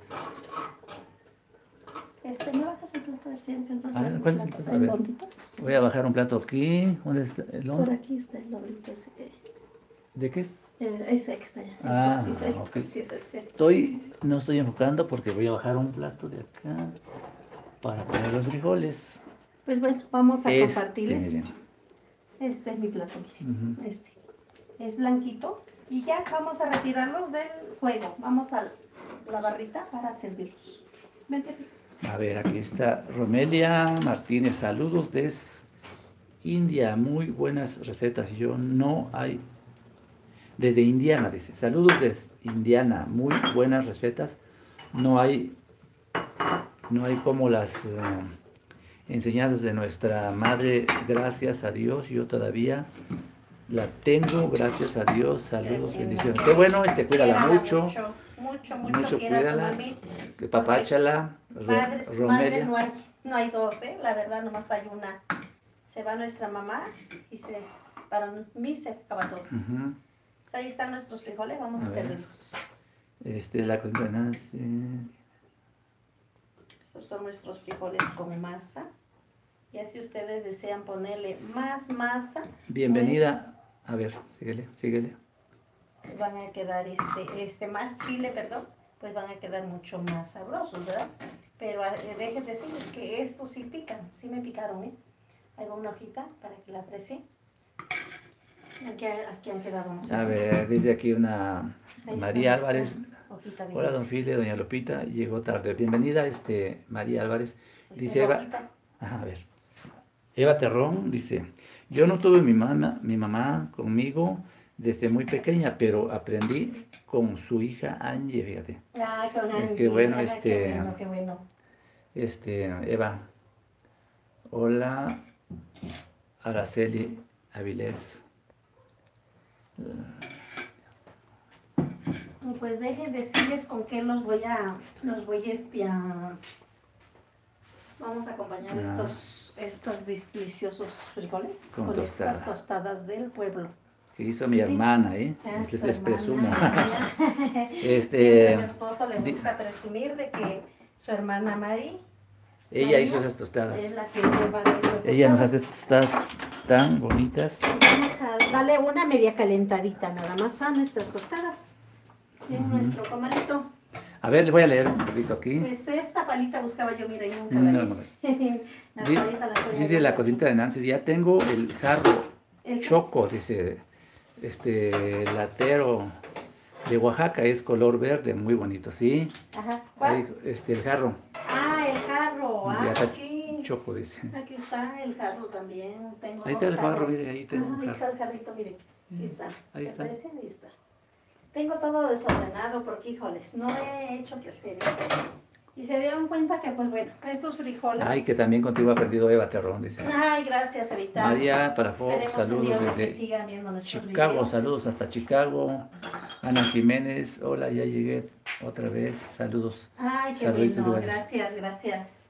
Este, ¿me bajas el plato a ver si alcanzas A a ver, ver el ¿cuál es el plato? plato? A ¿El ver. hondito? Voy a bajar un plato aquí. ¿Dónde está el Por hondo? aquí está el hondito ese que... ¿De qué es? eh, ese que está allá. el Ah, porcito, el ok. porcito ese. Estoy, no estoy enfocando porque voy a bajar un plato de acá para poner los frijoles. Pues bueno, vamos a Este, compartirles. miren. Este es mi plato, miren. Ujú. Este. Es blanquito. Y ya vamos a retirarlos del fuego. Vamos a la barrita para servirlos. Vente. A ver, aquí está Romelia Martínez. Saludos desde India. Muy buenas recetas. Yo no hay. desde Indiana, dice. Saludos desde Indiana, muy buenas recetas. No hay, no hay como las eh, enseñanzas de nuestra madre, gracias a Dios. Yo todavía la tengo, gracias a Dios. Saludos, bendiciones. Qué bueno, este, cuídala mucho. Mucho, mucho, mucho, Mucho quiera a su cuídala. mami. Papáchala, Madres, madre Romelia. no hay, no hay dos, ¿eh? La verdad, nomás hay una. Se va nuestra mamá y se, para mí se acaba todo. Ujú. Pues ahí están nuestros frijoles, vamos a, A ver. servirlos. Este, la cocina de Nancy. Estos son nuestros frijoles con masa. Ya si ustedes desean ponerle más masa, Bienvenida. A ver, síguele, síguele. pues van a quedar este, este más chile, perdón, pues van a quedar mucho más sabrosos, ¿verdad? Pero eh, dejen decirles que estos sí pican, sí me picaron, ¿eh? Ahí va una hojita para que la aprecien. Aquí, aquí han quedado más A buenos. ver, dice aquí una Ahí María está Álvarez. nuestra hojita bien. Hola, don File, doña Lupita, llegó tarde. Bienvenida, este, María Álvarez. Esta Dice es la Eva, hojita. ajá, a ver. Eva Terrón dice, yo no tuve mi mamá, mi mamá conmigo desde muy pequeña, pero aprendí con su hija Angie, fíjate. Ah, con Eh, Angie, qué bueno, ah, este- Qué bueno, qué bueno. Este, Eva. Hola, Araceli Avilés. Y pues dejen decirles con qué los voy a, los voy a espiar. Vamos a acompañar Ah. estos, estos deliciosos frijoles Con con, tostada. estas tostadas del pueblo. Que hizo mi Sí. hermana, ¿eh? Ah, Les, su les presumo. hermana. Este, Siempre a mi esposo le di- gusta presumir de que su hermana Mari Ella hizo Marina esas tostadas. es la que prepara estas Ella nos hace tostadas. tostadas tan bonitas. Vamos a darle una media calentadita nada más a nuestras tostadas. En Ujú. nuestro comalito. A ver, les voy a leer un poquito aquí. Pues esta palita buscaba yo, mira, y nunca No, la no, vi. Las Di- palitas las voy a Dice la guardar. cocinita de Nancy, ya tengo el jarro El- choco, dice, este latero de Oaxaca, es color verde, muy bonito, ¿sí? Ajá. ¿Cuál? Ahí, este, el jarro, Ah, el jarro. dice, Ah, acá sí. choco, dice. Aquí está el jarro también. Tengo Ahí dos está el jarro, jarros. mire, ahí tengo Ah, un ahí jarro. está el jarrito, mire. Aquí está. Ahí ¿Se está. aprecia? Ahí está. Tengo todo desordenado porque, híjoles, no he hecho que hacer. ¿eh? Y se dieron cuenta que, pues bueno, estos frijoles. Ay, que también contigo ha aprendido Eva Terrón, dice. Ay, gracias, Evita. María Parafo, Esperemos en saludos Dios que desde sigan viendo nuestros Chicago, videos. saludos hasta Chicago. Ana Jiménez, hola, ya llegué otra vez, saludos. Ay, qué Saluditos, bueno. gracias. Gracias, gracias.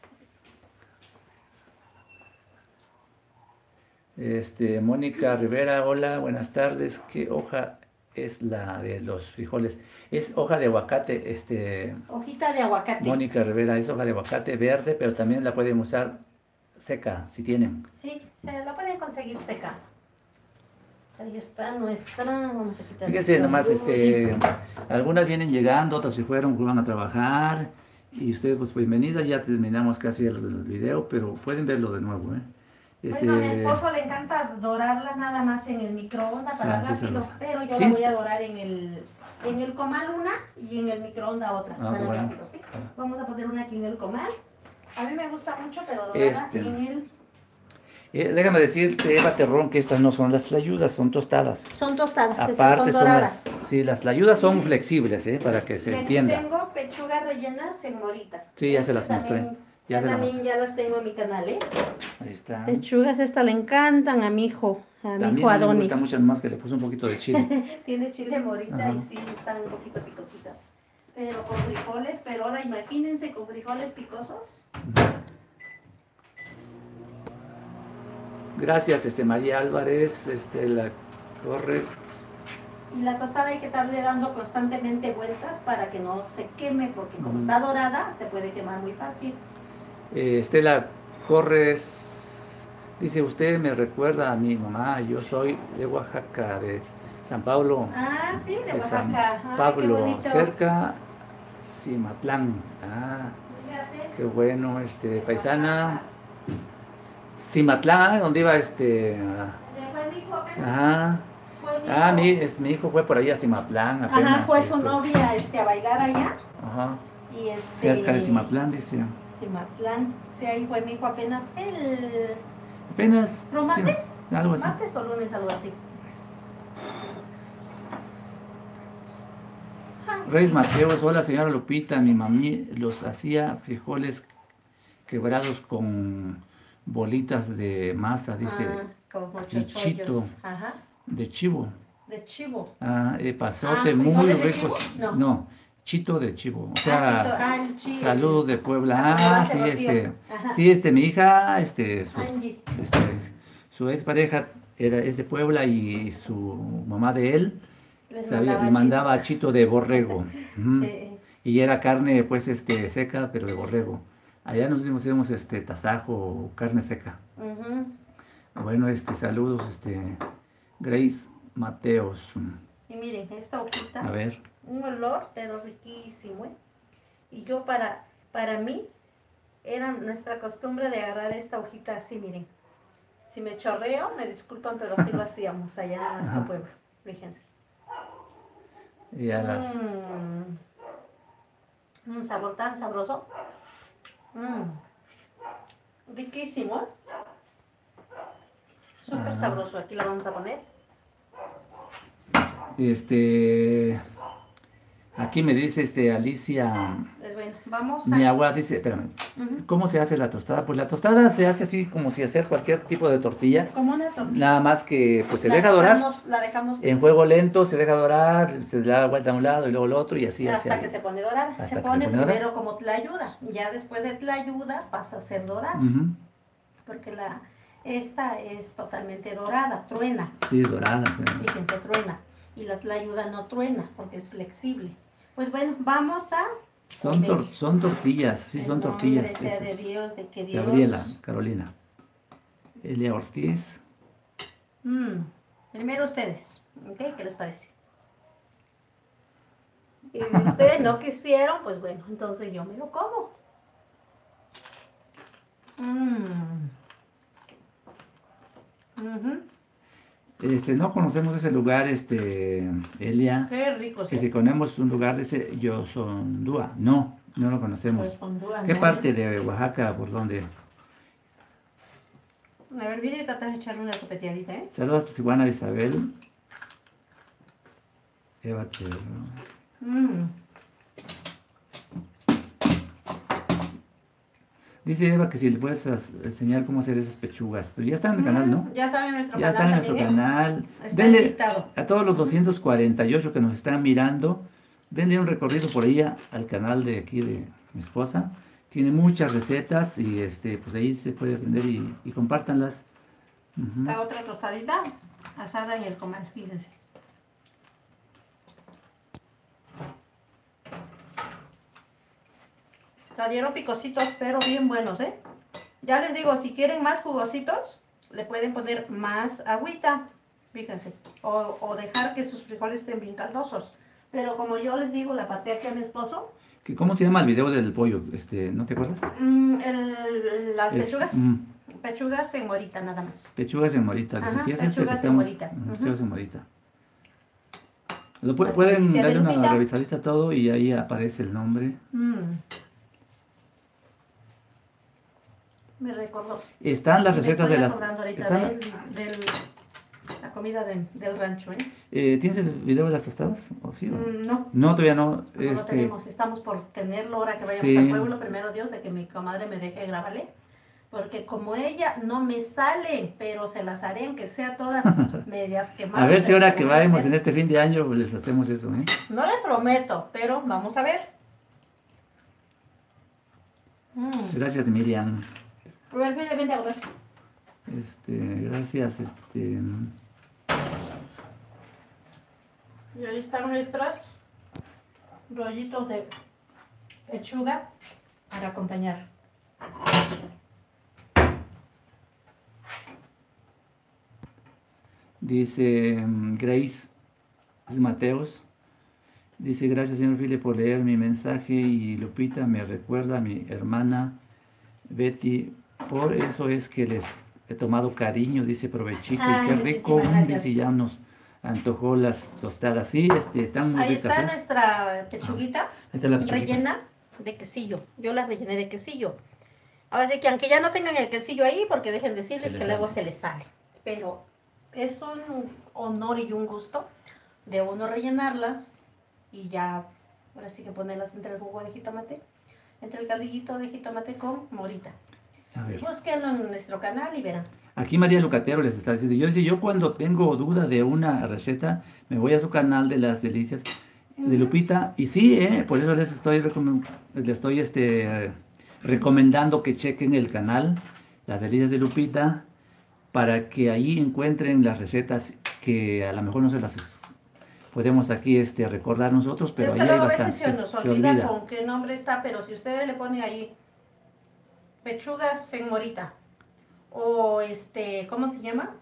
Este, Mónica Rivera, hola, buenas tardes. ¿Qué hoja es la de los frijoles? Es hoja de aguacate, este, Hojita de aguacate. Mónica Rivera, es hoja de aguacate verde, pero también la pueden usar seca, si tienen. Sí, se la pueden conseguir seca. Pues ahí está nuestra. Vamos a quitar. Fíjense nuestro nomás, uy. este, algunas vienen llegando, otras se fueron, van a trabajar. Y ustedes, pues, bienvenidas, ya terminamos casi el video, pero pueden verlo de nuevo, ¿eh? Este, Bueno, a mi esposo le encanta dorarla nada más en el microondas para Francesa rápido, Rosa. pero yo ¿Sí? la voy a dorar en el, en el comal una y en el microondas otra, Ah, para bueno. rápido, ¿sí? Ah. Vamos a poner una aquí en el comal. A mí me gusta mucho, pero dorada Este. en el... eh, déjame decirte, Eva Terrón, que estas no son las tlayudas, son tostadas. Son tostadas, esas Aparte son son doradas. las, sí, las tlayudas son flexibles, ¿eh? Para que se Y aquí entienda. tengo pechugas rellenas en morita. Sí, ya se las Estas mostré. también- Ya Ya, se las también mostré. ya las tengo en mi canal, ¿eh? Ahí está. Pechugas estas le encantan a mi hijo, a mi También hijo a mí me Adonis. gusta mucho más que le puse un poquito de chile. Tiene chile morita Ajá. y sí, están un poquito picositas. Pero con frijoles, pero ahora imagínense con frijoles picosos. Gracias, este, María Álvarez, este, la Corres. Y la tostada hay que estarle dando constantemente vueltas para que no se queme, porque como Ujú. está dorada, se puede quemar muy fácil. Eh, Estela Corres dice, usted me recuerda a mi mamá, yo soy de Oaxaca, de San Pablo, Ah, sí, de de San Oaxaca. Ay, qué Pablo, bonito. cerca Cimatlán. Ah, Fíjate. qué bueno, este, De paisana. Oaxaca. Cimatlán, ¿dónde iba este? ¿De Juanico apenas? Ah, Juanico. ah mi, este, mi hijo fue por ahí a Cimatlán apenas. Ajá, fue su este, novia este, a bailar allá. Ajá, Y este, cerca de Cimatlán, dice. Cimatlán. Sí, ahí fue mi hijo apenas el... Apenas. ¿Pero martes? sí, algo así. Martes o lunes, algo así. Reyes Mateos, hola señora Lupita, mi mami los hacía frijoles quebrados con bolitas de masa, dice, Ah, como y muchos chito pollos. Ajá. de chivo. De chivo. Ah, eh, Ah, pasote muy ¿frijoles de ricos. chivo? No. No, chito de chivo. O Ah, sea, chito. Ah, el chi- saludos de Ah, Puebla. como lo Ah, hace sí, Rocío. este, Ajá. sí, este, mi hija, este, su, Angie. este, su expareja era, es de Puebla y su mamá de él Les sabía- mandaba le mandaba chito de borrego. Ujú. Sí. Y era carne, pues, este, seca, pero de borrego. Allá nos hacíamos, este, tasajo o carne seca. Ujú. Bueno, este, saludos, este, Grace Mateos. Y miren, esta hojita, A ver. un olor, pero riquísimo, ¿eh? Y yo para, para mí, era nuestra costumbre de agarrar esta hojita así, miren. Si me chorreo, me disculpan, pero así lo hacíamos allá en nuestro Ajá. pueblo. Fíjense. Y a las... Mm. Un sabor tan sabroso. Mm. Riquísimo, ¿eh? Súper Ajá. sabroso. Aquí lo vamos a poner. Este... Aquí me dice, este, Alicia... Pues bueno, vamos Mi a... agua dice, espérame, Ujú. ¿cómo se hace la tostada? Pues la tostada se hace así como si hacer cualquier tipo de tortilla. Como una tortilla. Nada más que pues se La deja dorar. dejamos- La dejamos que En se- fuego lento se deja dorar, se le da vuelta a un lado y luego al otro y así hasta hacia que se pone dorada. hasta Se que se pone pone dorada. primero como tlayuda. Ya después de tlayuda pasa a ser dorada. Ujú. Porque la, esta es totalmente dorada, truena. Sí, dorada. Sí. Fíjense, truena. Y la tlayuda no truena porque es flexible. Pues bueno, vamos a... Son, tor- son tortillas, sí, En son nombre tortillas. sea de esas. Dios, de que Dios... Gabriela, Carolina. Elia Ortiz. Mm, Primero ustedes, ¿ok? ¿Qué les parece? Y si ustedes no quisieron, pues bueno, entonces yo me lo como. Mm. Ujú. Este, no conocemos ese lugar, este, Elia. Qué rico. Que sí. si conocemos un lugar de ese Yosondúa. No, no lo conocemos. Pues Honduras, ¿Qué ¿no? parte de Oaxaca, por dónde? A ver, viene y tratas de echarle una sopeteadita, ¿eh? Saludos a Tijuana, Isabel. Eva Terro. Mm. Dice Eva que si le puedes as- enseñar cómo hacer esas pechugas. Pero ya están en el canal, ¿no? Mm, Ya están en nuestro Ya canal están en nuestro también, ¿eh? canal. Está Denle editado. a todos los doscientos cuarenta y ocho que nos están mirando, denle un recorrido por ahí a- al canal de aquí de mi esposa. Tiene muchas recetas y este, pues ahí se puede aprender y, y compártanlas. Ujú. Está otra tostadita asada en el comal, fíjense. Salieron picositos, pero bien buenos, ¿eh? Ya les digo, si quieren más jugositos, le pueden poner más agüita, fíjense. O, o dejar que sus frijoles estén bien caldosos. Pero como yo les digo, la pateé aquí a mi esposo. ¿Qué- ¿Cómo se llama el video del pollo? Este, ¿no te acuerdas? mm, el- las Es- pechugas, mm, pechugas en morita nada más. pechugas en morita. Dice, Ajá, sí, es este que pechugas en estamos. morita. Ujú, Ujú. Pechugas en morita. Lo pu- Las pueden delicias de darle una Lupita. revisadita a todo y ahí aparece el nombre. Mm. Me recordó. Están las Me recetas estoy de las... acordando ahorita están- del, del- la comida de- del rancho, ¿eh? eh, ¿Tienes el video de las tostadas? ¿O sí? o- Mm, no, No, todavía no. no lo Este, tenemos. Estamos por tenerlo ahora que vayamos sí. al pueblo. Primero Dios, de que mi comadre me deje grabarle. Porque como ella no me sale, pero se las haré, aunque sea todas medias quemadas. a ver si pero ahora se que las voy a vayamos hacer. en este fin de año pues, les hacemos eso, ¿eh? No les prometo, pero vamos a ver. Mm. Gracias, Miriam. A ver, vente, vente a comer. Este, gracias, este... Y ahí están nuestros rollitos de pechuga para acompañar. Dice mm, Grace Mateos. Dice, gracias señor File por leer mi mensaje y Lupita me recuerda a mi hermana Betty. Por eso es que les he tomado cariño, dice provechito. Ay, Y qué rico, muchísimas mm, gracias. dice, ya nos antojó las tostadas. Sí, este, están muy Ahí ricas, está ¿eh? nuestra pechuguita Ahí está la pechuguita. rellena de quesillo. Yo la rellené de quesillo. Ahora sí que aunque ya no tengan el quesillo ahí, porque dejen decirles Se les que luego sale. se les sale. Pero es un honor y un gusto de uno rellenarlas y ya Ahora sí que ponerlas entre el jugo de jitomate, entre el caldillito de jitomate con morita. A ver. Búsquenlo en nuestro canal y verán. Aquí María Lucatero les está diciendo, yo dice, yo cuando tengo duda de una receta, me voy a su canal de las delicias de Lupita, y sí, eh, por eso les estoy, recom les estoy este, recomendando que chequen el canal, las delicias de Lupita, para que ahí encuentren las recetas que a lo mejor no se las podemos aquí este, recordar nosotros, pero es ahí que hay luego a bastante, veces se nos se, se olvida, olvida. con qué nombre está, pero si ustedes le ponen ahí pechugas en morita, o este, ¿cómo se llama?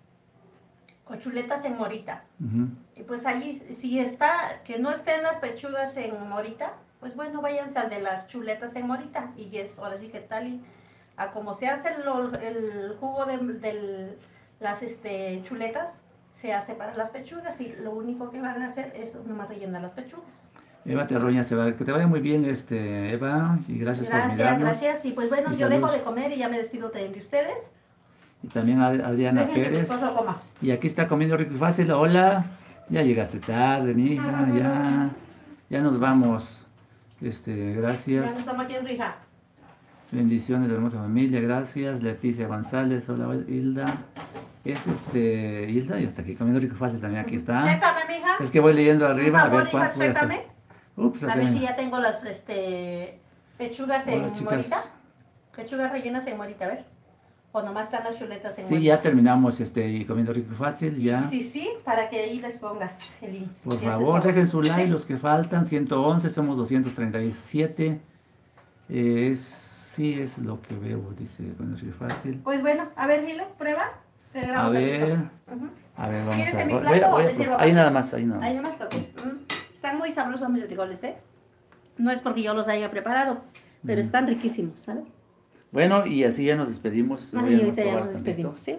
O chuletas en morita. Uh-huh. Y pues allí, si está, que no estén las pechugas en morita, pues bueno, váyanse al de las chuletas en morita. Y es, ahora sí que tal y a como se hace el, el jugo de, de las este, chuletas, se hace para las pechugas y lo único que van a hacer es nomás rellenar las pechugas. Eva Terroña, se va, que te vaya muy bien, este, Eva, y gracias, gracias por mirarnos. Gracias, gracias. Y pues bueno, y yo saludos. dejo de comer y ya me despido también de ustedes. Y también a Adriana Dejen Pérez. Que mi esposo coma. Y aquí está comiendo rico y fácil. Hola, ya llegaste tarde, mi hija, ya, ya nos vamos. Este, gracias. Ya nos estamos aquí en Rija. Bendiciones de la hermosa familia, gracias. Leticia González, hola Hilda. Es este, Hilda, y hasta aquí comiendo rico y fácil también, aquí está. Chécame, mija. Es que voy leyendo arriba, Por favor, a ver cuánto. hija, chécame. Ups, a ver si ya tengo las este, pechugas Hola, en chicas. morita. Pechugas rellenas en morita, a ver. O nomás están las chuletas en Sí, morita. ya terminamos este, y comiendo rico y fácil, ya. Sí, sí, para que ahí les pongas el índice. Por favor, dejen su like, ¿sí? Los que faltan, ciento once, somos doscientos treinta y siete. Es, sí, es lo que veo, dice, bueno, sí, fácil. Pues bueno, a ver, Gile, prueba. A ver, uh-huh. a ver, vamos ¿Quieres a de mi ver. plato Voy, o voy, te sirvo ahí para nada ti? más, ahí nada más. Ahí nada más, ok. Mm. Están muy sabrosos mis frijoles, ¿eh? No es porque yo los haya preparado, pero Mm. están riquísimos, ¿sabes? Bueno, y así ya nos despedimos. Ay, Voy a ahorita ya probar nos despedimos, ¿sí?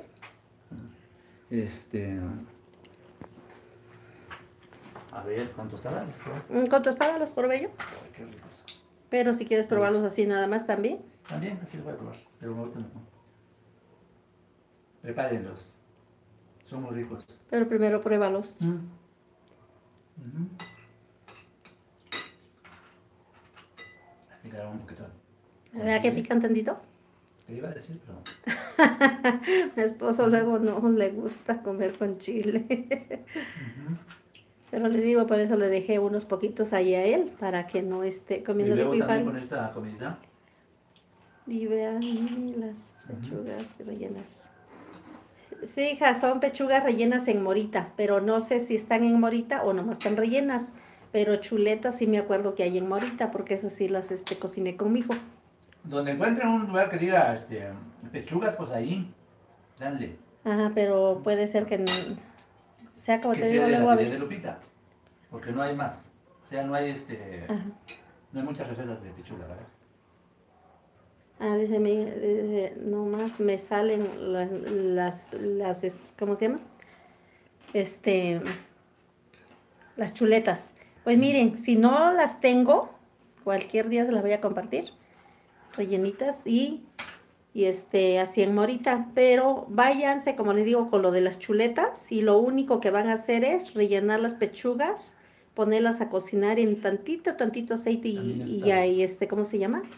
Este... A ver, ¿con tostadas los probaste? Mm, Con tostada los probé yo. Ay, qué ricos. Pero si quieres probarlos así nada más también. También, así los voy a probar, pero ahorita no. Prepárenlos. Son muy ricos. Pero primero pruébalos. Mm. Uh-huh. Así quedaron un poquito. ¿Verdad que pican tantito? Te iba a decir, pero... Mi esposo luego no le gusta comer con chile. Uh-huh. Pero le digo, por eso le dejé unos poquitos ahí a él, para que no esté Y comiendo luego rico y también fal. con esta comidita. Y vean las pechugas rellenas. Sí, hija, son pechugas rellenas en morita, pero no sé si están en morita o nomás están rellenas. Pero chuletas sí me acuerdo que hay en morita, porque esas sí las este, cociné con mi hijo. Donde encuentren un lugar que diga este, pechugas, pues ahí, dale. Ajá, pero puede ser que no, sea como Que te sea digo de luego las a de veces. Lupita, porque no hay más. O sea, no hay este, Ajá. no hay muchas recetas de pechuga, ¿verdad? Ah, dice, mi, dice, nomás me salen las, las, las, estas, ¿cómo se llama? Este, las chuletas. Pues miren, si no las tengo, cualquier día se las voy a compartir, rellenitas y, y este, así en morita, pero váyanse, como les digo, con lo de las chuletas y lo único que van a hacer es rellenar las pechugas, ponerlas a cocinar en tantito, tantito aceite y, y ya, y este, ¿cómo se llama?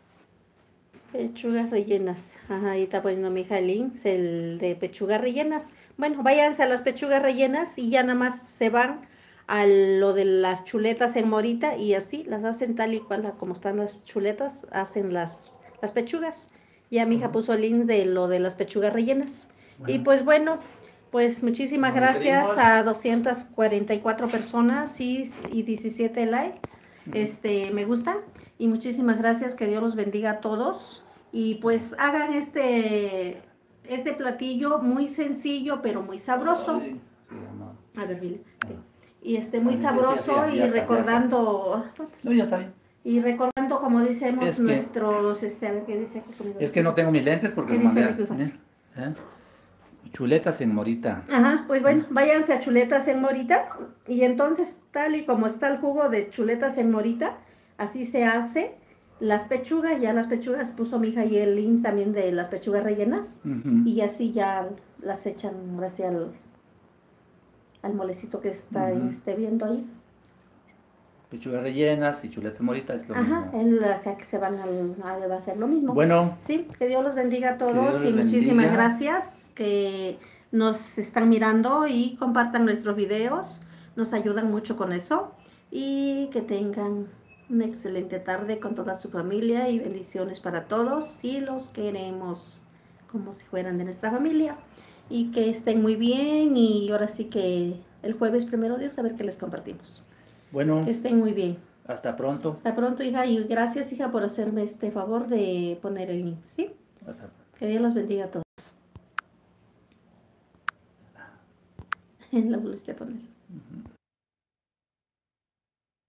Pechugas rellenas. Ajá, ahí está poniendo mi hija el link, el de pechugas rellenas. Bueno, váyanse a las pechugas rellenas y ya nada más se van a lo de las chuletas en morita y así las hacen tal y cual como están las chuletas, hacen las, las pechugas. Ya mi hija puso el link de lo de las pechugas rellenas. Bueno. Y pues bueno, pues muchísimas Nos gracias pedimos. a doscientas cuarenta y cuatro personas y, y diecisiete likes. Este, me gusta y muchísimas gracias, que Dios los bendiga a todos y pues hagan este este platillo muy sencillo pero muy sabroso. A ver, Billy. Y este muy sabroso y recordando no, ya está bien. Y recordando, como decimos, es que, nuestros este a ver qué dice aquí. Es que no tengo mis lentes porque ¿Qué me dice mandé, ¿eh? ¿Eh? Chuletas en morita. Ajá, pues bueno, váyanse a chuletas en morita y entonces tal y como está el jugo de chuletas en morita, así se hace las pechugas, ya las pechugas puso mi hija y el link también de las pechugas rellenas uh-huh. Y así ya las echan gracias al, al molecito que está uh-huh. este, viendo ahí. pechugas rellenas y chuletas moritas, es lo Ajá, mismo. él, o sea, que se van al, a, va a hacer lo mismo. Bueno. Sí, que Dios los bendiga a Dios todos los y muchísimas bendiga. gracias que nos están mirando y compartan nuestros videos, nos ayudan mucho con eso y que tengan una excelente tarde con toda su familia y bendiciones para todos y los queremos como si fueran de nuestra familia y que estén muy bien y ahora sí que el jueves primero Dios a ver qué les compartimos. Bueno. Que estén muy bien. Hasta pronto. Hasta pronto, hija, y gracias, hija, por hacerme este favor de poner el link, ¿sí? Hasta pronto. Que Dios los bendiga a todos. Lo volviste a poner. Uh-huh.